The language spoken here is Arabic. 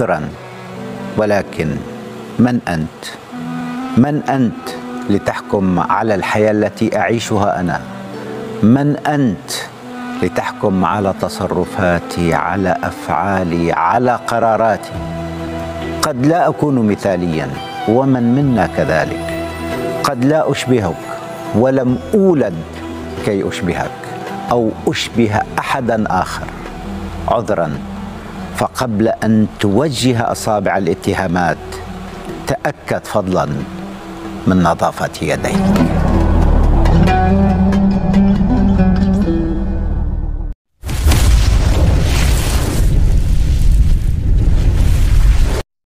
عذرا، ولكن من أنت؟ من أنت لتحكم على الحياة التي أعيشها أنا؟ من أنت لتحكم على تصرفاتي، على أفعالي، على قراراتي؟ قد لا أكون مثاليا، ومن منا كذلك. قد لا أشبهك، ولم أولد كي أشبهك أو أشبه أحدا آخر. عذرا، فقبل أن توجه أصابع الاتهامات تأكد فضلا من نظافة يديك.